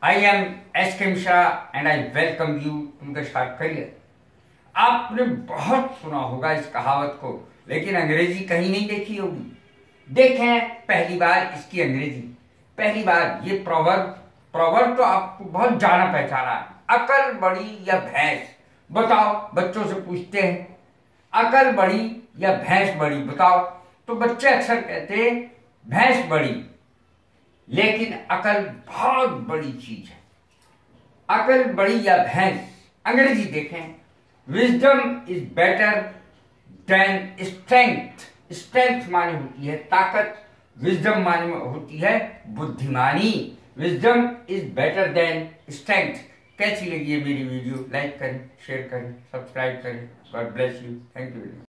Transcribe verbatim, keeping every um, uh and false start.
I am S K Mishra and I welcome you to the Sharp Career। आपने बहुत सुना होगा इस कहावत को, लेकिन अंग्रेजी कहीं नहीं देखी होगी। देखें पहली बार इसकी अंग्रेजी, पहली बार ये प्रोवर्ब प्रोवर्ब तो आपको बहुत जाना पहचाना है। अकल बड़ी या भैंस, बताओ, बच्चों से पूछते हैं अकल बड़ी या भैंस बड़ी बताओ, तो बच्चे अक्सर कहते हैं भैंस बड़ी, लेकिन अकल बहुत बड़ी चीज है। अकल बड़ी या भैंस, अंग्रेजी देखें, wisdom is better than strength. Strength माने होती है ताकत, विजडम माने होती है बुद्धिमानी। Wisdom is better than strength. कैसी लगी है मेरी वीडियो? लाइक करें, शेयर करें, सब्सक्राइब करें। God bless you. Thank you.